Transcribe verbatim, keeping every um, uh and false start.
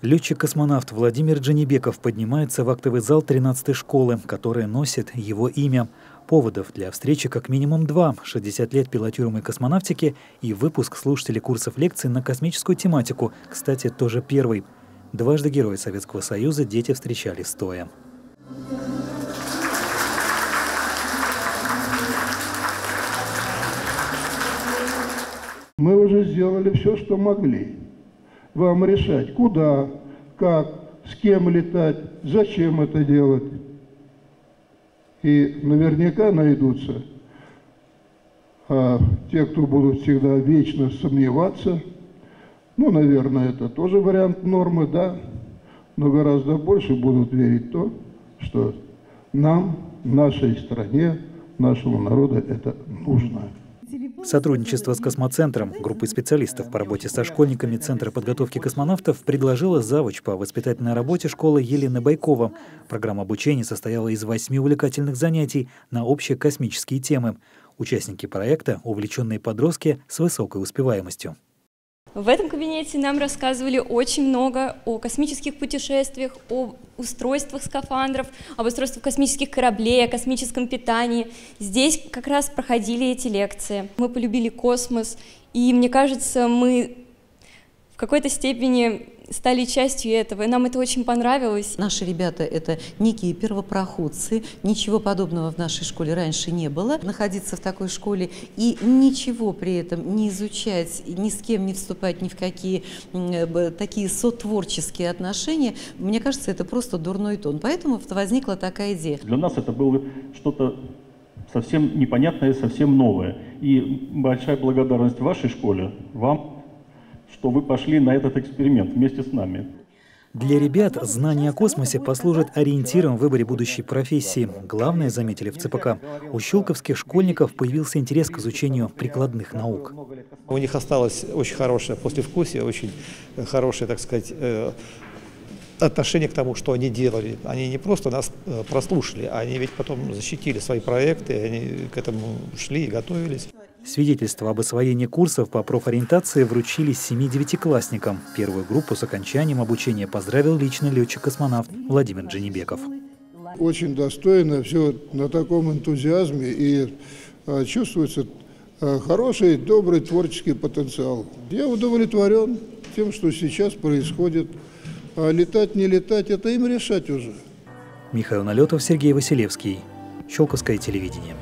Летчик-космонавт Владимир Джанибеков поднимается в актовый зал тринадцатой школы, которая носит его имя. Поводов для встречи как минимум два – шестьдесят лет пилотируемой космонавтики и выпуск слушателей курсов лекций на космическую тематику, кстати, тоже первый. Дважды Героя Советского Союза дети встречали стоя. Мы уже сделали все, что могли. Вам решать, куда, как, с кем летать, зачем это делать. И наверняка найдутся а, те, кто будут всегда вечно сомневаться. Ну, наверное, это тоже вариант нормы, да. Но гораздо больше будут верить в то, что нам, нашей стране, нашему народу это нужно. Сотрудничество с Космоцентром, группой специалистов по работе со школьниками Центра подготовки космонавтов, предложила завуч по воспитательной работе школы Елена Байкова. Программа обучения состояла из восьми увлекательных занятий на общие космические темы. Участники проекта – увлеченные подростки с высокой успеваемостью. В этом кабинете нам рассказывали очень много о космических путешествиях, о устройствах скафандров, об устройствах космических кораблей, о космическом питании. Здесь как раз проходили эти лекции. Мы полюбили космос, и мне кажется, мы в какой-то степени стали частью этого, и нам это очень понравилось. Наши ребята – это некие первопроходцы, ничего подобного в нашей школе раньше не было. Находиться в такой школе и ничего при этом не изучать, ни с кем не вступать ни в какие такие сотворческие отношения, мне кажется, это просто дурной тон. Поэтому возникла такая идея. Для нас это было что-то совсем непонятное, совсем новое. И большая благодарность вашей школе, вам, что вы пошли на этот эксперимент вместе с нами. Для ребят знание о космосе послужит ориентиром в выборе будущей профессии. Главное, заметили в ЦПК, у щелковских школьников появился интерес к изучению прикладных наук. У них осталось очень хорошее послевкусие, очень хорошее, так сказать, отношение к тому, что они делали. Они не просто нас прослушали, они ведь потом защитили свои проекты, они к этому шли и готовились. Свидетельство об освоении курсов по профориентации вручили семи девятиклассникам. Первую группу с окончанием обучения поздравил лично летчик-космонавт Владимир Джанибеков. Очень достойно, все на таком энтузиазме, и а, чувствуется а, хороший, добрый творческий потенциал. Я удовлетворен тем, что сейчас происходит. А летать, не летать, это им решать уже. Михаил Налетов, Сергей Василевский. Щелковское телевидение.